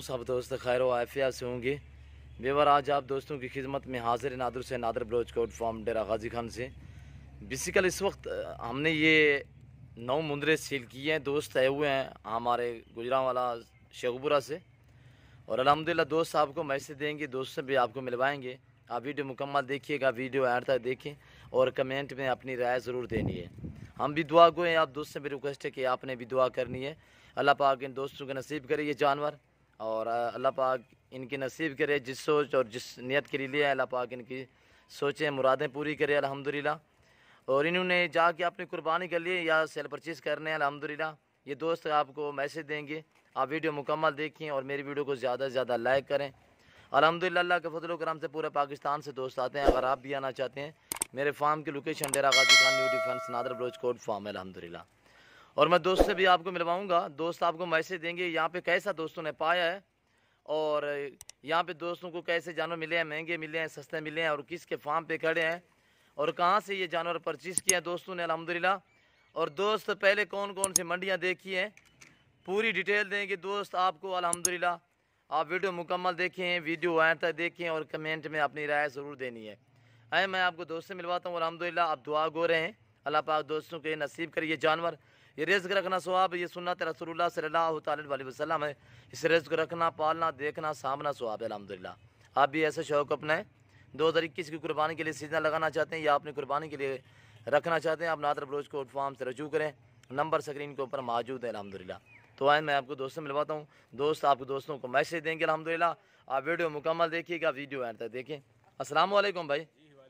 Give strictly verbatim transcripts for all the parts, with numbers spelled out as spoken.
सब दोस्त खैर आफिया से होंगे। बेवर आज आप दोस्तों की खिदमत में हाजिर नादर से नादर बलोच कोट फार्म डेरा गाजी खान से। बेसिकल इस वक्त हमने ये नौ मुंदरे सील किए हैं, दोस्त आए हुए हैं हमारे गुजरांवाला शेखपुरा से, और अल्हम्दुलिल्लाह दोस्त आपको मैसेज देंगे, दोस्त से भी आपको मिलवाएंगे। आप वीडियो मुकम्मल देखिएगा, वीडियो एंड तक देखें और कमेंट में अपनी राय ज़रूर देनी है। हम भी दुआ गो हैं, आप दोस्त से भी रिक्वेस्ट है कि आपने भी दुआ करनी है। अल्लाह पाक इन दोस्तों के नसीब करे ये जानवर, और अल्लाह पाक इनकी नसीब करे जिस सोच और जिस नियत के लिए अल्लाह पाक इनकी सोचें मुरादें पूरी करे अल्हम्दुलिल्लाह। और इन्होंने जाके अपनी कुर्बानी के लिए या सेल परचेज करने हैं अल्हम्दुलिल्लाह। ये दोस्त आपको मैसेज देंगे, आप वीडियो मुकम्मल देखें और मेरी वीडियो को ज़्यादा से ज़्यादा लाइक करें। अल्हम्दुलिल्लाह अल्लाह के फजल करम से पूरे पाकिस्तान से दोस्त आते हैं। अगर आप भी आना चाहते हैं, मेरे फार्म की location Dera Ghazi Khan new defence Nadir Baloch goat farm है अल्हम्दुलिल्लाह। और मैं दोस्त से भी आपको मिलवाऊंगा, दोस्त आपको मैसेज देंगे यहाँ पे कैसा दोस्तों ने पाया है और यहाँ पे दोस्तों को कैसे जानवर मिले हैं, महंगे मिले हैं, सस्ते मिले हैं, और किसके फार्म पे खड़े हैं और कहाँ से ये जानवर परचेज़ किए हैं दोस्तों ने अल्हम्दुलिल्लाह। और दोस्त पहले कौन कौन सी मंडियाँ देखी हैं पूरी डिटेल देंगे दोस्त आपको अल्हम्दुलिल्लाह। आप वीडियो मुकम्मल देखें, वीडियो एंड तक देखें और कमेंट में अपनी राय ज़रूर देनी है। आए मैं आपको दोस्त से मिलवाता हूँ अल्हम्दुलिल्लाह। आप दुआ गो रहे हैं, अल्लाह पाक दोस्तों के नसीब करिए जानवर। ये रिज़्क़ रखना सवाब, ये सुन्नत रसूलुल्लाह सल्लल्लाहु अलैहि वसल्लम है। इस रिज़्क़ रखना, पालना, देखना, सामना सवाब है अल्हम्दुलिल्लाह। आप भी ऐसे शौक़ अपनाएं। दो हज़ार इक्कीस की कुर्बानी के लिए सीजन लगाना चाहते हैं या अपनी कुर्बानी के लिए रखना चाहते हैं, आप नादर बलोच कोट फार्म से रजू करें, नंबर स्क्रीन के ऊपर मौजूद है अल्हम्दुलिल्लाह। तो आए मैं आपको दोस्त से मिलवाता हूँ, दोस्त आपको दोस्तों को मैसेज देंगे अल्हम्दुलिल्लाह। आप वीडियो मुकम्मल देखिएगा, वीडियो एंड तक देखें। अस्सलाम वालेकुम भाई।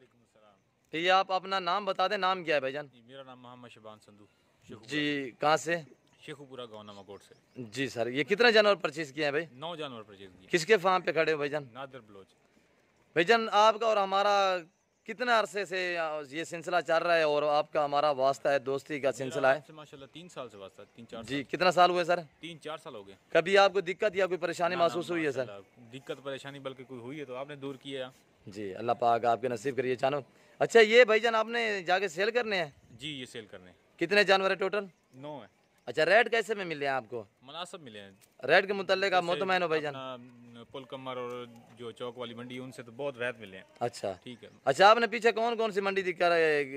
ये आप अपना नाम बता दें, नाम क्या है भाईजान? मेरा नाम मोहम्मद शबान संधू जी। कहाँ से? शेखुपुरा गाँव नमाकोट से। जी सर, ये कितने जानवर परचेज किए हैं भाई? नौ जानवर परचेज किए। किसके फार्म पे खड़े हो भाईजान? नादर बलोच। भाईजान आपका और हमारा कितने अरसे से ये सिलसिला चल रहा है और आपका हमारा वास्ता है, दोस्ती का सिलसिला है? माशाल्लाह तीन साल से वास्ता, तीन चार जी। कितना साल हुए सर? तीन चार साल हो गए। कभी आपको दिक्कत या कोई परेशानी महसूस हुई है सर? दिक्कत परेशानी बल्कि कोई हुई है तो आपने दूर किया। जी, अल्लाह पाक आपके नसीब करिए जानो। अच्छा ये भाईजान आपने जाके सेल करने हैं? जी, ये सेल करने। कितने जानवर है टोटल? नौ है। अच्छा, रेट कैसे में मिले हैं आपको? मुनासिब मिले हैं। रेट के मुताल्लिक आप मुतमईन हो भाईजान? पुल कमर और जो चौक वाली मंडी उनसे तो बहुत रेट मिले हैं। अच्छा ठीक है। अच्छा, आपने पीछे कौन कौन सी मंडी दिखा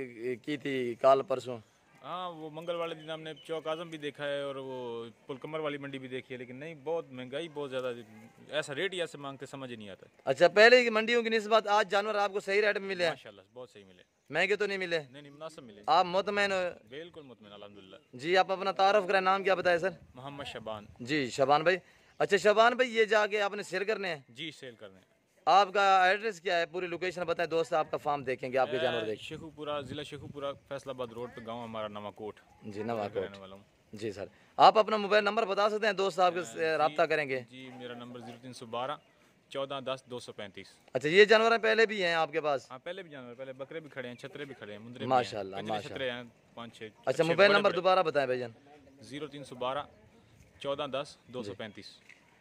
की थी काल परसों? हाँ, वो मंगल वाले दिन हमने चौक आजम भी देखा है और वो पुल कमर वाली मंडी भी देखी है, लेकिन नहीं, बहुत महंगाई बहुत ज़्यादा, ऐसा रेट ही ऐसे मांगते समझ ही नहीं आता। अच्छा, पहले की मंडियों की निस्बत आज जानवर आपको सही रेट में मिले हैं? माशाल्लाह बहुत सही मिले। महंगे तो नहीं मिले? नहीं नहीं, मुनासिब मिले। आप मुतमईन हो? बिल्कुल मुतमईन अल्हम्दुलिल्लाह। जी, आप अपना तारुफ करें, नाम क्या बताए सर? मोहम्मद शबान। जी शबान भाई। अच्छा शबान भाई, ये जाके आपने सेल करने हैं? जी, सेल करने हैं। आपका एड्रेस क्या है, पूरी लोकेशन बताएं दोस्त, आपका फार्म देखेंगे, आपके जानवर देखेंगे। शेखुपुरा, जिला शेखुपुरा, फैसलाबाद रोड पे गांव हमारा नवाकोट। जी नवाकोट रहने वाला हूँ। जी सर, आप अपना मोबाइल नंबर बता सकते हैं, दोस्त आपके रब्ता करेंगे? जी, मेरा नंबर जीरो तीन सौ बारह चौदह दस दो सौ पैंतीस। अच्छा, ये जानवर पहले भी हैं आपके पास? हाँ, पहले भी जानवर, पहले बकरे भी खड़े हैं, छतरे भी खड़े हैं, मुंदरे माशाल्लाह माशाल्लाह छतरे माशाल्लाह। हैं पाँच छः। अच्छा, मोबाइल नंबर दोबारा बताएं भाईजान। जीरो तीन सौ बारह चौदह दस दो सौ पैंतीस।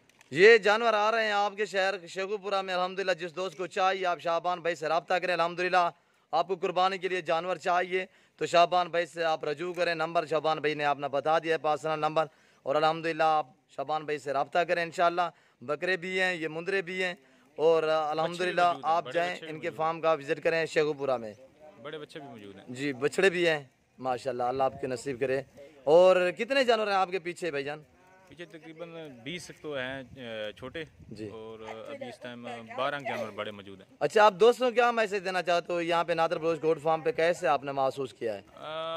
ये जानवर आ रहे हैं आपके शहर शेखुपुरा में अल्हम्दुलिल्लाह। जिस दोस्त को चाहिए आप शाबान भाई से रब्ता करें अल्हम्दुलिल्लाह। आपको कुर्बानी के लिए जानवर चाहिए तो शाबान भाई से आप रजू करें, नंबर शाबान भाई ने आपने बता दिया है, पर्सनल नंबर, और अल्हम्दुलिल्लाह आप शाबान भाई से रब्ता करें इंशाल्लाह। बकरे भी हैं, ये मुंदरे भी हैं, और अल्हम्दुलिल्लाह आप जाएँ इनके फार्म का विजिट करें शेखुपुरा में। बड़े बच्चे भी मौजूद हैं। जी, बछड़े भी हैं माशाल्लाह, अल्लाह आपके नसीब करे। और कितने जानवर हैं आपके पीछे भाईजान? पीछे तकरीबन बीस तो हैं छोटे जी, और अभी इस टाइम बारह जानवर बड़े मौजूद हैं। अच्छा, आप दोस्तों क्या मैसेज देना चाहते हो यहाँ पे नादर बलोच गोट फार्म पे, कैसे आपने महसूस किया है?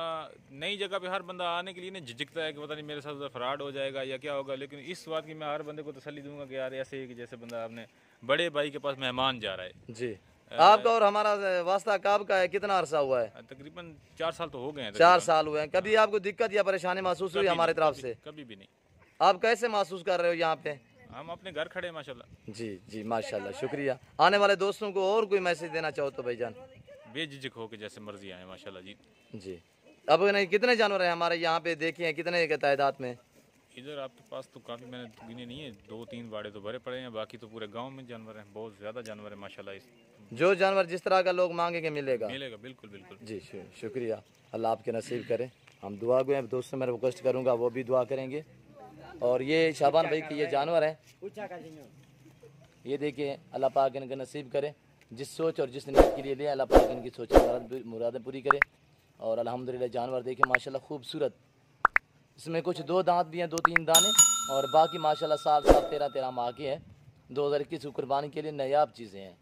नई जगह पे हर बंदा आने के लिए ना झिझकता है कि पता नहीं मेरे साथ फ्रॉड हो जाएगा या क्या होगा, लेकिन इस बात की मैं हर बंदे को तसल्ली दूंगा कि यार ऐसे ही कि जैसे बंदा अपने बड़े भाई के पास मेहमान जा रहा है। जी। आपका और हमारा वास्ता कब का है, कितना अरसा हुआ है? तकरीबन चार साल तो हो गए हैं। चार साल हुए हैं। कभी आपको दिक्कत या परेशानी महसूस हुई हमारी तरफ से? कभी भी नहीं। आप कैसे महसूस कर रहे हो यहाँ पे? हम अपने घर खड़े हैं माशाल्लाह। जी जी माशाल्लाह, शुक्रिया। आने वाले दोस्तों को और कोई मैसेज देना चाहो तो भाईजान? बेझिझक हो के जैसे मर्जी आए माशाल्लाह जी। जी। अब नहीं, कितने जानवर हैं हमारे यहाँ पे देखे हैं, कितने के तादाद में? इधर आपके पास तो काफ़ी, मैंने गिने नहीं है, दो तीन बाड़े तो भरे पड़े हैं, बाकी तो पूरे गांव में जानवर हैं, बहुत ज़्यादा जानवर है माशाल्लाह। इस जो जानवर जिस तरह का लोग मांगेंगे मिलेगा? मिलेगा, बिल्कुल बिल्कुल। जी शुक्रिया, अल्लाह आपके नसीब करे। हम दुआ गए दोस्तों, मैं रिक्वेस्ट करूँगा वो भी दुआ करेंगे। और ये शाबान भाई के ये जानवर हैं, ये देखिए अल्लाह पाक इनका नसीब करे, जिस सोच और जिस नीयत के लिए ले अल्लाह पाक इनकी सोच मुरादें पूरी करे। और अल्हम्दुलिल्लाह जानवर देखिए माशाल्लाह खूबसूरत, इसमें कुछ दो दांत भी हैं, दो तीन दाने, और बाकी माशाल्लाह साल साल तेरह तेरह माह के हैं। दो हज़ार इक्कीस की कुर्बानी के लिए नायाब चीज़ें हैं।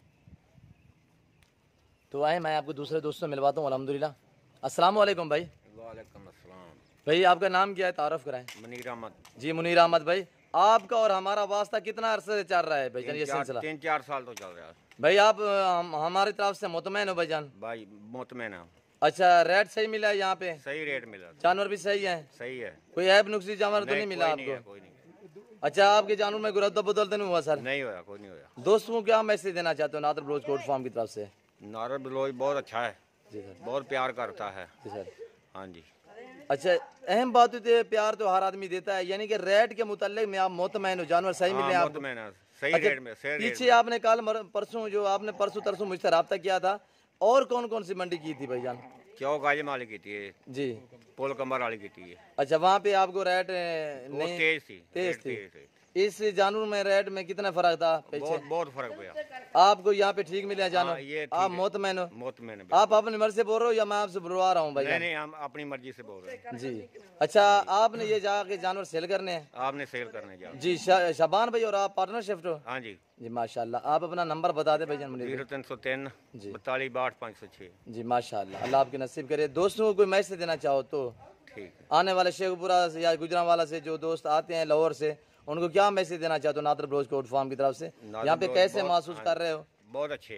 तो आए मैं आपको दूसरे दोस्तों से मिलवाता हूँ अल्हम्दुलिल्लाह। अस्सलाम वालेकुम भाई। वालेकुम अस्सलाम। भाई आपका नाम क्या है, तारुफ कराएं। मुनीर अहमद। जी मुनीर अहमद भाई, आपका और हमारा वास्ता कितना अरसे से चल रहा है भाईजान ये सिलसिला? तीन चार साल तो चल रहा है भाई। आप हम, हमारी तरफ से मुतमैन हो भाईजान? भाई मुतमैन है। अच्छा, रेट सही मिला है यहाँ पे? सही रेट मिला, जानवर भी सही है? सही है, कोई ऐब नुक्सी जानवर तो नहीं मिला आपको? कोई नहीं। अच्छा, आपके जानवर में गुरद्दा बदल तो नहीं हुआ सर? नहीं हुआ, कोई नहीं हुआ। दोस्तों को क्या मैसेज देना चाहते हो नादर ब्लोच गोट फार्म की तरफ से? नादर ब्लोच बहुत अच्छा है जी सर, बहुत प्यार करता है जी सर। हाँ जी। अच्छा, अहम बात होती है प्यार तो हर आदमी देता है, यानी कि रेट के मुताल्लिक में आप मुतमैन हो, जानवर सही मिले आपको? सही अच्छा, रेट में, सही पीछे आपने कल परसों जो आपने परसों तरसों मुझसे रब्ता किया था, और कौन कौन सी मंडी की थी भाईजान? क्यों गाजिम वाली की थी जी, पोल कमर वाली की थी। अच्छा, वहाँ पे आपको रेट नहीं तेज थी? तेज थी। इस जानवर में रेट में कितना फर्क था? बहुत बहुत फर्क पड़ा। आपको यहाँ पे ठीक मिले जानवर? ये आप मुतमैन हो? मुतमैन। आप अपनी मर्जी से बोल रहे हो या मैं आपसे बुलवा रहा हूँ भाई? नहीं नहीं, हम अपनी मर्जी से बोल रहे हैं जी। अच्छा, आपने ये जाके जानवर सेल करने हैं? आपने सेल करने जा जी। शाबान भाई और आप पार्टनरशिप हो? हाँ जी जी माशाल्लाह। आप अपना नंबर बता दें भाईजान? जीरो तीन सौ तीन जी बतालीस बाठ पाँच सौ छः। जी माशाल्लाह, अल्लाह आपकी नसीब करे। दोस्तों को कोई मैसेज देना चाहो तो? ठीक है। आने वाले शेखपुरा से या गुजरांवाला से जो दोस्त आते हैं लाहौर से, उनको क्या मैसेज देना चाहते हो नादर ब्लोच गोट फार्म की तरफ से? यहाँ पे कैसे महसूस कर रहे हो? बहुत अच्छे।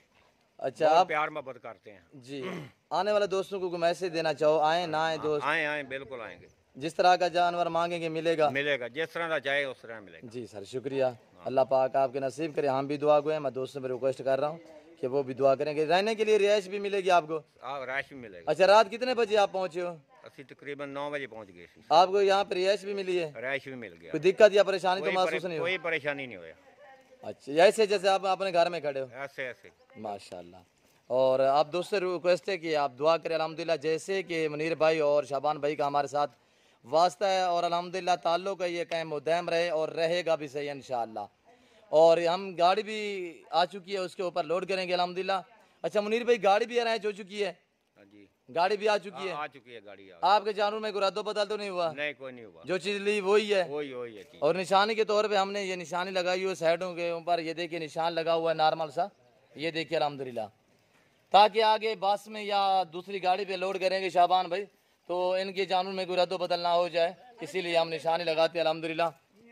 अच्छा, आप प्यार मोहब्बत करते हैं जी। आने वाले दोस्तों को कोई मैसेज देना चाहो? आए ना आए दोस्त? आए आए, बिल्कुल आएंगे। जिस तरह का जानवर मांगेंगे मिलेगा? मिलेगा, जिस तरह का चाहे उस तरह मिलेगा। जी सर, शुक्रिया। अल्लाह पाक आपके नसीब करे। हम भी दुआ गए, मैं दोस्तों में रिक्वेस्ट कर रहा हूँ कि वो भी दुआ करेंगे। रहने के लिए रिहाइश भी मिलेगी आपको? रिहाइश भी मिलेगी। अच्छा, रात कितने बजे आप पहुँचे हो? असि तकरीबन नौ बजे पहुँच गए। आपको यहाँ पर रिहाइश भी मिली है? रिहाइश भी मिल गया। कोई दिक्कत या परेशानी तो महसूस नहीं? कोई परेशानी नहीं हुआ। अच्छा, ऐसे जैसे आप अपने घर में खड़े हो? ऐसे ऐसे माशाल्लाह। और आप दोस्तों रिक्वेस्ट है कि आप दुआ करें अल्हम्दुलिल्लाह, जैसे कि मुनीर भाई और शाबान भाई का हमारे साथ वास्ता है, और अल्हम्दुलिल्लाह ताल्लुक़ है ये कायम मुदायम रहे और रहेगा भी सही इंशाअल्लाह। और हम गाड़ी भी आ चुकी है, उसके ऊपर लोड करेंगे अल्हम्दुलिल्लाह। अच्छा मुनीर भाई, गाड़ी भी अरेंज हो चुकी है? जी, गाड़ी भी आ चुकी है? आ चुकी है गाड़ी। आपके जानवर में गुरादो बदल तो नहीं हुआ? नहीं, कोई नहीं हुआ। जो चीज़ ली वही है? वही वही है। और निशानी के तौर पे हमने ये निशानी लगाई हुई है साइडों के ऊपर, ये देखिए निशान लगा हुआ है नॉर्मल सा, ये देखिए अल्हम्दुलिल्लाह, ताकि आगे बस में या दूसरी गाड़ी पे लोड करेंगे शाबान भाई तो इनके जानवर में कोई रद्दो बदल ना हो जाए, इसीलिए हम निशानी लगाते हैं अल्हम्दुलिल्लाह।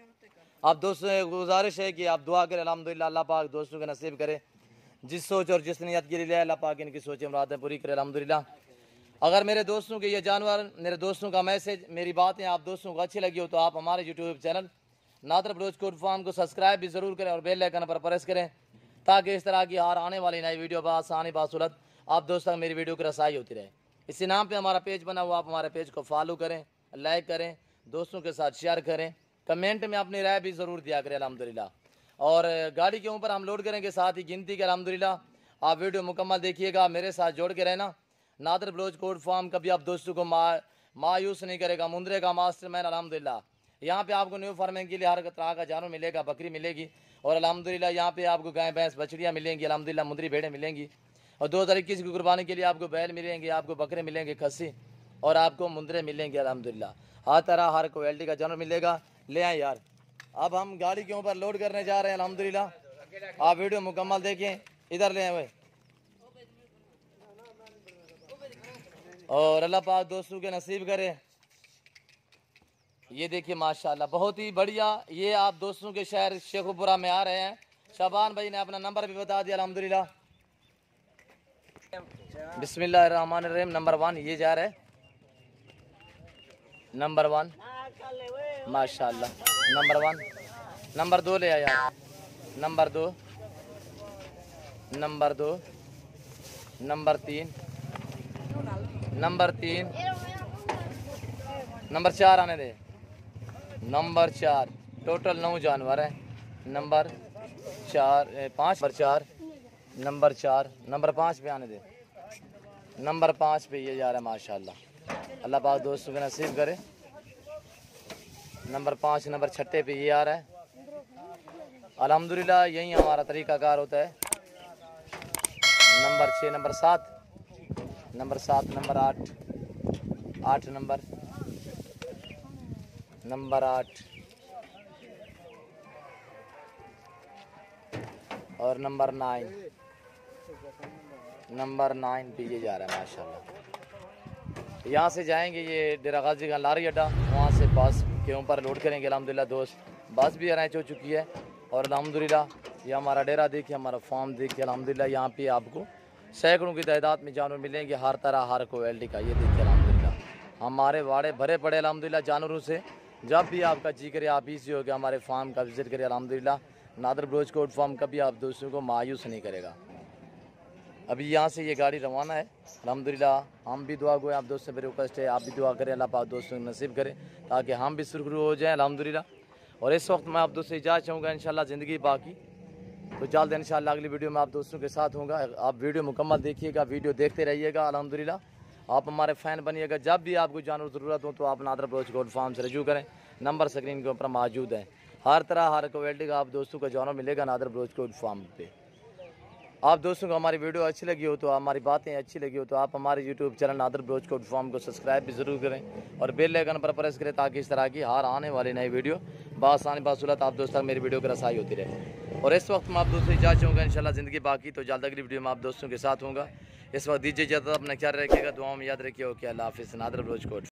आप दोस्तों से गुजारिश है कि आप दुआ करें अल्हम्दुलिल्लाह, अल्लाह पाक दोस्तों के नसीब करे, जिस सोच और जिस नियत के लिए अल्लाह पाक इनकी सोचें मुरादें पूरी करे अल्हम्दुलिल्लाह। अगर मेरे दोस्तों के ये जानवर, मेरे दोस्तों का मैसेज, मेरी बातें आप दोस्तों को अच्छी लगी हो तो आप हमारे YouTube channel Nadir Baloch goat farm को सब्सक्राइब भी ज़रूर करें और बेल आइकन पर प्रेस करें, ताकि इस तरह की हर आने वाली नई वीडियो बासानी बासूरत आप दोस्तों मेरी वीडियो की रसाई होती रहे। इसी नाम पे हमारा पेज बना हुआ, आप हमारे पेज को फॉलो करें, लाइक करें, दोस्तों के साथ शेयर करें, कमेंट में अपनी राय भी ज़रूर दिया करें अल्हम्दुलिल्लाह। और गाड़ी के ऊपर हम लोड करेंगे साथ ही गिनती के अल्हम्दुलिल्लाह। आप वीडियो मुकम्मल देखिएगा, मेरे साथ जोड़ के रहना। नादर ब्लोच गोट फार्म कभी आप दोस्तों को मा मायूस नहीं करेगा, मुंद्रे का मास्टरमैन अल्हम्दुलिल्लाह। यहाँ पे आपको न्यू फार्मिंग के लिए हर तरह का जानवर मिलेगा, बकरी मिलेगी और अल्हम्दुलिल्लाह यहाँ पे आपको गाय भैंस बछड़ियाँ मिलेंगी, अल्हम्दुलिल्लाह मुंदरी भेड़ें मिलेंगी, और दो हज़ार इक्कीस की कुर्बानी के लिए आपको बैल मिलेंगे, आपको बकरे मिलेंगे खस्सी, और आपको मुंदरे मिलेंगे अल्हम्दुलिल्लाह। हर तरह हर क्वालिटी का जानवर मिलेगा। ले आए यार, अब हम गाड़ी के ऊपर लोड करने जा रहे हैं अल्हम्दुलिल्लाह। आप वीडियो मुकम्मल देखें, इधर ले आए और अल्लाह पाक दोस्तों के नसीब करे। ये देखिए माशाल्लाह बहुत ही बढ़िया, ये आप दोस्तों के शहर शेखुपुरा में आ रहे हैं। शाबान भाई ने अपना नंबर भी बता दिया अल्हम्दुलिल्लाह। बिस्मिल्लाहिर्रहमानिर्रहीम। नंबर वन ये जा रहा है, नंबर वन माशाल्लाह, नंबर वन। नंबर दो ले आया, नंबर दो, नंबर दो, नंबर तीन, नंबर तीन, नंबर चार आने दे, नंबर चार। टोटल नौ जानवर है। नंबर चार, पाँच पर चार, नंबर चार, नंबर पाँच पे आने दे, नंबर पाँच पे ये जा रहा है माशाल्लाह। अल्लाह पाक दोस्तों के नसीब करे। नंबर पाँच नंबर छठे पे ये आ रहा है। अल्हम्दुलिल्लाह यही हमारा तरीक़ाकार होता है। नंबर छः, नंबर सात, नंबर सात, नंबर आठ, आठ नंबर, नंबर आठ और नंबर नाइन, नंबर नाइन पे ये जा रहा है माशाल्लाह। यहाँ से जाएंगे ये डेरा गाजी का लारी अड्डा, वहाँ से बस के ऊपर लोड करेंगे। अल्हम्दुलिल्लाह दोस्त बस भी अरेंज हो चुकी है और अल्हम्दुलिल्लाह ये हमारा डेरा देखिए, हमारा फार्म देखिए। अल्हम्दुलिल्लाह यहाँ पे आपको सैकड़ों की तादाद में जानवर मिलेंगे, हर तरह हर क्वालिटी का। ये देखिए अल्हम्दुलिल्लाह हमारे वाड़े भरे पड़े अल्हम्दुलिल्लाह जानवरों से। जब भी आपका जी करे आप इसी हो गया हमारे फार्म का विज़िट करिए। अल्हम्दुलिल्लाह नादर ब्लोच कोट फार्म कभी आप दोस्तों को मायूस नहीं करेगा। अभी यहाँ से ये गाड़ी रवाना है। अल्हम्दुलिल्लाह हम भी दुआ गए, आप दोस्तों पर रिक्वेस्ट है आप भी दुआ करें, अल्लाह पाक दोस्तों को नसीब करें ताकि हम भी सुरखरू हो जाएँ अल्हम्दुलिल्लाह। और इस वक्त मैं आप दोस्तों इजाज़त चाहूँगा इंशाल्लाह ज़िंदगी बाकी तो जल्द इंशाल्लाह अगली वीडियो में आप दोस्तों के साथ होगा। आप वीडियो मुकम्मल देखिएगा, वीडियो देखते रहिएगा। अल्हम्दुलिल्लाह आप हमारे फ़ैन बनिएगा। जब भी आपको जानवर ज़रूरत हो तो आप नादर ब्लोच कोट फार्म से रजू करें। नंबर स्क्रीन के ऊपर मौजूद है। हर तरह हर क्वालिटी का आप दोस्तों को जानवर मिलेगा नादर ब्लोच कोट फार्म पे। आप दोस्तों को हमारी वीडियो अच्छी लगी हो तो हमारी बातें अच्छी लगी हो तो आप हमारे YouTube channel Nadir Baloch goat farm को सब्सक्राइब भी ज़रूर करें और बेल आइकन पर प्रेस करें ताकि इस तरह की हर आने वाली नई वीडियो बासानी बासुलत आप दोस्तों तक मेरी वीडियो की रसाई होती रहे। और इस वक्त मैं आप दोस्तों इजाज़त चाहूँगा इंशाल्लाह ज़िंदगी बाकी तो जल्द अगली वीडियो में आप दोस्तों के साथ होगा। इस वक्त दीजिए इजाज़त, अपना ख्याल रखिएगा, दुआओं में याद रखिए। ओके, अल्लाह हाफिज़। नादर ब्लोच कोट।